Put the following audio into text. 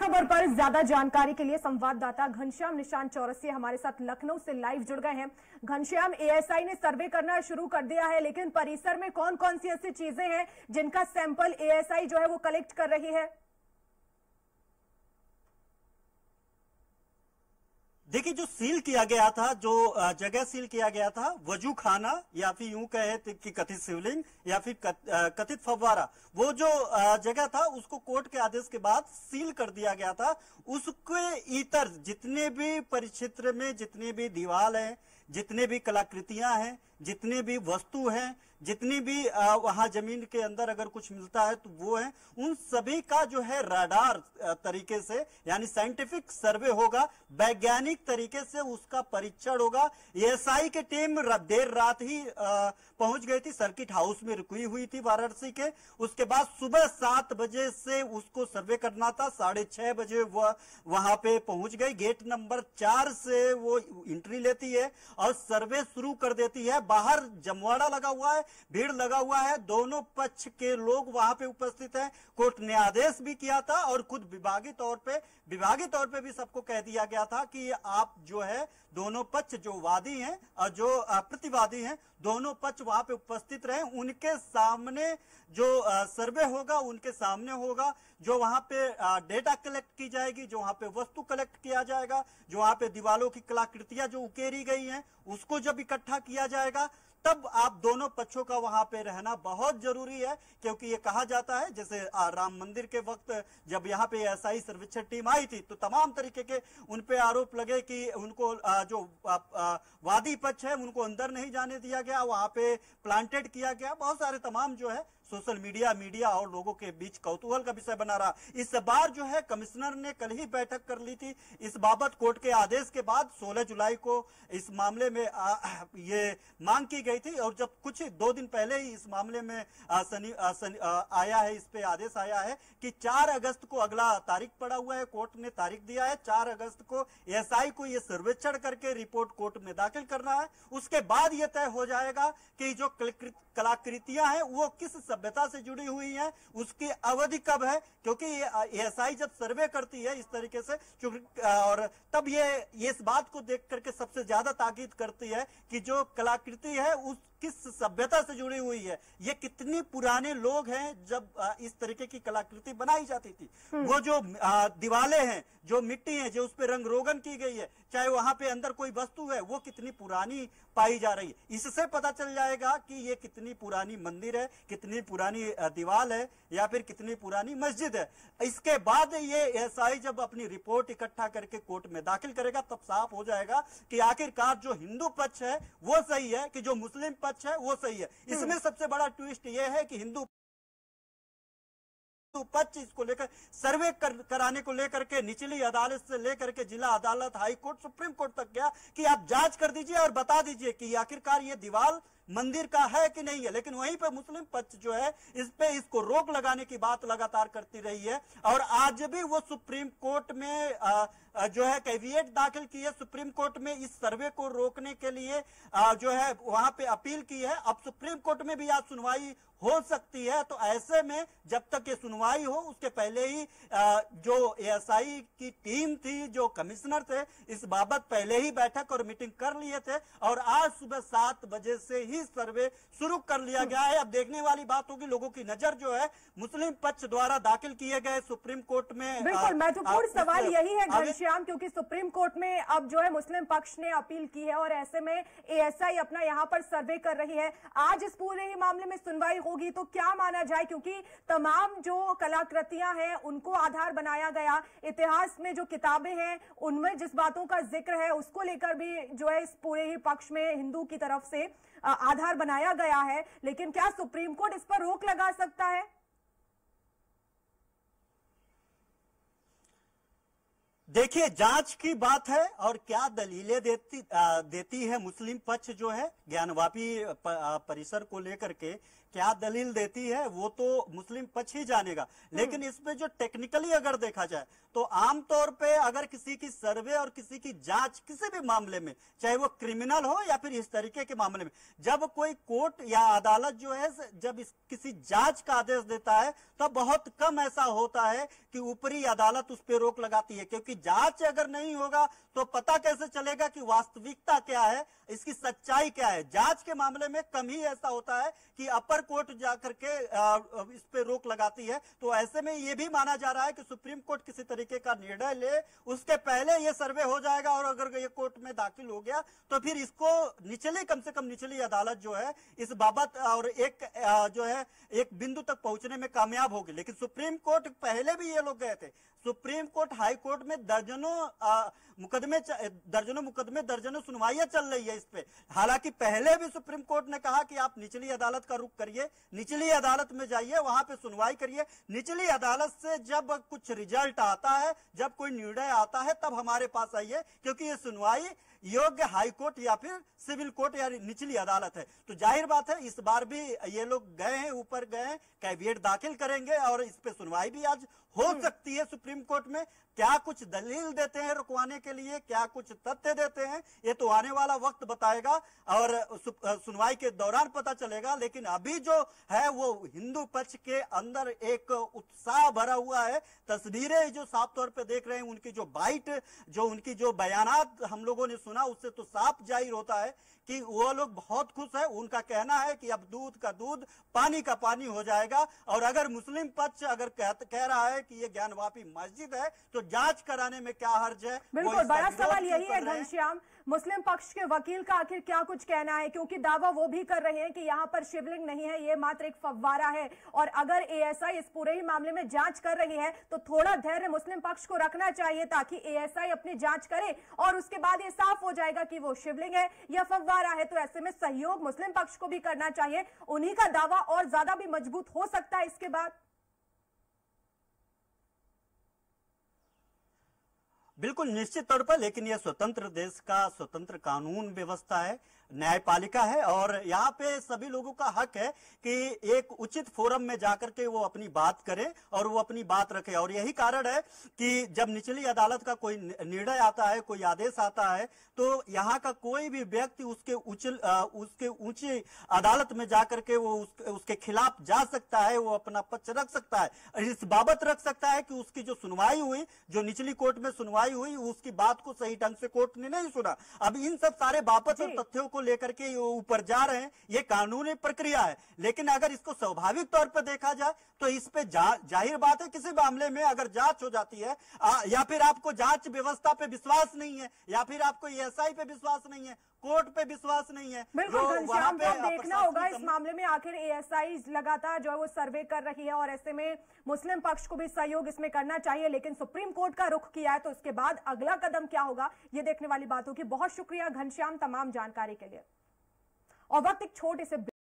खबर पर ज्यादा जानकारी के लिए संवाददाता घनश्याम निशांत चौरसिया हमारे साथ लखनऊ से लाइव जुड़ गए हैं। घनश्याम, एएसआई ने सर्वे करना शुरू कर दिया है, लेकिन परिसर में कौन कौन सी ऐसी चीजें हैं जिनका सैंपल एएसआई जो है वो कलेक्ट कर रही है? देखिए, जो सील किया गया था, जो जगह सील किया गया था, वजू खाना या फिर यूं कहे कि कथित शिवलिंग या फिर कथित फव्वारा, वो जो जगह था उसको कोर्ट के आदेश के बाद सील कर दिया गया था। उसके इतर जितने भी परिक्षेत्र में जितने भी दीवार हैं, जितने भी कलाकृतियां हैं, जितने भी वस्तु हैं, जितनी भी वहां जमीन के अंदर अगर कुछ मिलता है तो वो है, उन सभी का जो है राडार तरीके से यानी साइंटिफिक सर्वे होगा, वैज्ञानिक तरीके से उसका परीक्षण होगा। एएसआई की टीम देर रात ही पहुंच गई थी, सर्किट हाउस में रुकी हुई थी वाराणसी के। उसके बाद सुबह 7 बजे से उसको सर्वे करना था, 6:30 बजे वह वहां पे पहुंच गई। गेट नंबर 4 से वो एंट्री लेती है और सर्वे शुरू कर देती है। बाहर जमवाड़ा लगा हुआ है, भीड़ लगा हुआ है, दोनों पक्ष के लोग वहां पे उपस्थित हैं। कोर्ट ने आदेश भी किया था और खुद विभागीय तौर पे भी सबको कह दिया गया था कि आप जो है दोनों पक्ष, जो वादी हैं और जो प्रतिवादी हैं, दोनों पक्ष वहां पे उपस्थित रहे। उनके सामने जो सर्वे होगा उनके सामने होगा, जो वहां पे डेटा कलेक्ट की जाएगी, जो वहां पे वस्तु कलेक्ट किया जाएगा, जो वहां पे दीवारों की कलाकृतियां जो उकेरी गई हैं उसको जब इकट्ठा किया जाएगा, तब आप दोनों पक्षों का वहां पे रहना बहुत जरूरी है। क्योंकि ये कहा जाता है, जैसे राम मंदिर के वक्त जब यहाँ पे एएसआई सर्वेक्षण टीम आई थी तो तमाम तरीके के उन पे आरोप लगे कि उनको जो वादी पक्ष है उनको अंदर नहीं जाने दिया गया, वहां पे प्लांटेड किया गया। बहुत सारे तमाम जो है सोशल मीडिया और लोगों के बीच कौतूहल का विषय बना रहा। इस बार जो है कमिश्नर ने कल ही बैठक कर ली थी इस बाबत। कोर्ट के आदेश के बाद 16 जुलाई को इस मामले में ये मांग की गई थी और जब कुछ 2 दिन पहले ही इस मामले में आया है, इस पे आदेश आया है कि 4 अगस्त को अगला तारीख पड़ा हुआ है। कोर्ट ने तारीख दिया है 4 अगस्त को एएसआई को ये सर्वेक्षण करके रिपोर्ट कोर्ट में दाखिल करना है। उसके बाद ये तय हो जाएगा कि जो कलाकृतियां हैं वो किस सभ्यता से जुड़ी हुई हैं, उसकी अवधि कब है। क्योंकि एएसआई जब सर्वे करती है इस तरीके से, और तब ये इस बात को देख करके सबसे ज्यादा ताकीद करती है कि जो कलाकृति है उस किस सभ्यता से जुड़ी हुई है, ये कितनी पुराने लोग हैं जब इस तरीके की कलाकृति बनाई जाती थी। वो जो दीवारें हैं, जो मिट्टी है, जो उस पे रंग रोगन की गई है, चाहे वहां पे अंदर कोई वस्तु है, वो कितनी पुरानी पाई जा रही है। इससे पता चल जाएगा कि ये कितनी पुरानी मंदिर है, कितनी पुरानी दीवार है या फिर कितनी पुरानी मस्जिद है। इसके बाद ये एएसआई जब अपनी रिपोर्ट इकट्ठा करके कोर्ट में दाखिल करेगा तब साफ हो जाएगा कि आखिरकार जो हिंदू पक्ष है वो सही है कि जो मुस्लिम पक्ष है वो सही है। इसमें सबसे बड़ा ट्विस्ट ये है कि हिंदू पक्ष इसको लेकर सर्वे कराने को लेकर के निचली अदालत से लेकर के जिला अदालत, हाई कोर्ट, सुप्रीम कोर्ट तक गया कि आप जांच कर दीजिए और बता दीजिए कि आखिरकार ये दीवार मंदिर का है कि नहीं है। लेकिन वहीं पे मुस्लिम पक्ष जो है इस पे इसको रोक लगाने की बात लगातार करती रही है और आज भी वो सुप्रीम कोर्ट में जो है कैविएट दाखिल की है। सुप्रीम कोर्ट में इस सर्वे को रोकने के लिए जो है वहां पे अपील की है। अब सुप्रीम कोर्ट में भी आज सुनवाई हो सकती है, तो ऐसे में जब तक ये सुनवाई हो उसके पहले ही जो एएसआई की टीम थी, जो कमिश्नर थे, इस बाबत पहले ही बैठक और मीटिंग कर लिए थे और आज सुबह 7 बजे से ही सर्वे शुरू कर लिया गया है। अब देखने वाली बात होगी, लोगों की नजर जो है मुस्लिम पक्ष द्वारा दाखिल किए गए सुप्रीम कोर्ट में। बिल्कुल महत्वपूर्ण सवाल यही है घनश्याम, क्योंकि सुप्रीम कोर्ट में अब जो है मुस्लिम पक्ष ने अपील की है और ऐसे में एएसआई अपना यहाँ पर सर्वे कर रही है। आज इस पूरे ही मामले में सुनवाई होगी तो क्या माना जाए, क्योंकि तमाम जो कलाकृतियां हैं उनको आधार बनाया गया, इतिहास में जो किताबें हैं उनमें जिस बातों का जिक्र है उसको लेकर भी जो है इस पूरे ही पक्ष में हिंदू की तरफ से आधार बनाया गया है। लेकिन क्या सुप्रीम कोर्ट इस पर रोक लगा सकता है? देखिए, जांच की बात है और क्या दलीलें देती है मुस्लिम पक्ष जो है ज्ञानवापी परिसर को लेकर के क्या दलील देती है वो तो मुस्लिम पक्ष ही जानेगा। लेकिन इसमें जो टेक्निकली अगर देखा जाए तो आमतौर पे अगर किसी की सर्वे और किसी की जांच किसी भी मामले में, चाहे वो क्रिमिनल हो या फिर इस तरीके के मामले में, जब कोई कोर्ट या अदालत जो है जब किसी जांच का आदेश देता है तो बहुत कम ऐसा होता है कि ऊपरी अदालत उस पर रोक लगाती है, क्योंकि जांच अगर नहीं होगा तो पता कैसे चलेगा कि वास्तविकता क्या है, इसकी सच्चाई क्या है। जांच के मामले में कम ही ऐसा होता है कि अपर कोर्ट जाकर के इस पे रोक लगाती है। तो ऐसे में ये भी माना जा रहा है कि सुप्रीम कोर्ट किसी तरीके का निर्णय ले उसके पहले ये सर्वे हो जाएगा, और अगर ये कोर्ट में दाखिल हो गया तो फिर इसको निचली, कम से कम निचली अदालत जो है इस बाबत और एक जो है एक बिंदु तक पहुंचने में कामयाब होगी। लेकिन सुप्रीम कोर्ट पहले भी ये लोग गए थे, सुप्रीम कोर्ट हाई कोर्ट में दर्जनों मुकदमे दर्जनों सुनवाइयां चल रही है इस पे। हालांकि पहले भी सुप्रीम कोर्ट ने कहा कि आप निचली अदालत का रुख करिए, निचली अदालत में जाइए, वहां पे सुनवाई करिए, निचली अदालत से जब कुछ रिजल्ट आता है, जब कोई निर्णय आता है तब हमारे पास आइए, क्योंकि ये सुनवाई योग्य हाई कोर्ट या फिर सिविल कोर्ट या निचली अदालत है। तो जाहिर बात है इस बार भी ये लोग गए हैं, ऊपर गए हैं, कैविएट दाखिल करेंगे और इस पे सुनवाई भी आज हो सकती है सुप्रीम कोर्ट में। क्या कुछ दलील देते हैं रुकवाने के लिए, क्या कुछ तथ्य देते हैं, ये तो आने वाला वक्त बताएगा और सुनवाई के दौरान पता चलेगा। लेकिन अभी जो है वो हिंदू पक्ष के अंदर एक उत्साह भरा हुआ है। तस्वीरें जो साफ तौर पे देख रहे हैं, उनकी जो बाइट, जो उनकी जो बयानात हम लोगों ने सुना, उससे तो साफ जाहिर होता है कि वो लोग बहुत खुश है। उनका कहना है कि अब दूध का दूध पानी का पानी हो जाएगा, और अगर मुस्लिम पक्ष अगर कह रहा है कि ये ज्ञानवापी मस्जिद है तो जांच कराने में क्या हर्ज है। बिल्कुल, बड़ा सवाल यही है घनश्याम, मुस्लिम पक्ष के वकील का आखिर क्या कुछ कहना है, क्योंकि दावा वो भी कर रहे हैं कि यहाँ पर शिवलिंग नहीं है, ये मात्र एक फव्वारा है। और अगर एएसआई इस पूरे ही मामले में जांच कर रही है तो थोड़ा धैर्य मुस्लिम पक्ष को रखना चाहिए, ताकि एएसआई अपनी जांच करे और उसके बाद ये साफ हो जाएगा कि वो शिवलिंग है या फव्वारा है। तो ऐसे में सहयोग मुस्लिम पक्ष को भी करना चाहिए, उन्हीं का दावा और ज्यादा भी मजबूत हो सकता है इसके बाद। बिल्कुल निश्चित तौर पर, लेकिन यह स्वतंत्र देश का स्वतंत्र कानून व्यवस्था है, न्यायपालिका है, और यहाँ पे सभी लोगों का हक है कि एक उचित फोरम में जाकर के वो अपनी बात करे और वो अपनी बात रखे। और यही कारण है कि जब निचली अदालत का कोई निर्णय आता है, कोई आदेश आता है, तो यहाँ का कोई भी व्यक्ति उसके ऊंची अदालत में जाकर के वो उसके खिलाफ जा सकता है, वो अपना पक्ष रख सकता है, इस बाबत रख सकता है कि उसकी जो सुनवाई हुई, जो निचली कोर्ट में सुनवाई हुई, उसकी बात को सही ढंग से कोर्ट ने नहीं सुना। अब इन सब सारे बाबत और तथ्यों को लेकर के ऊपर जा रहे हैं, ये कानूनी प्रक्रिया है। लेकिन अगर इसको स्वाभाविक तौर पर देखा जाए तो इस पे जाहिर बात है, किसी मामले में अगर जांच हो जाती है या फिर आपको जांच व्यवस्था पे विश्वास नहीं है, या फिर आपको एएसआई पे विश्वास नहीं है, कोर्ट पे विश्वास नहीं है, बिल्कुल घनश्याम, तो देखना होगा इस मामले में आखिर एएसआई लगातार जो है वो सर्वे कर रही है, और ऐसे में मुस्लिम पक्ष को भी सहयोग इसमें करना चाहिए। लेकिन सुप्रीम कोर्ट का रुख किया है तो उसके बाद अगला कदम क्या होगा, ये देखने वाली बात होगी। बहुत शुक्रिया घनश्याम तमाम जानकारी के लिए। और वक्त एक छोटे से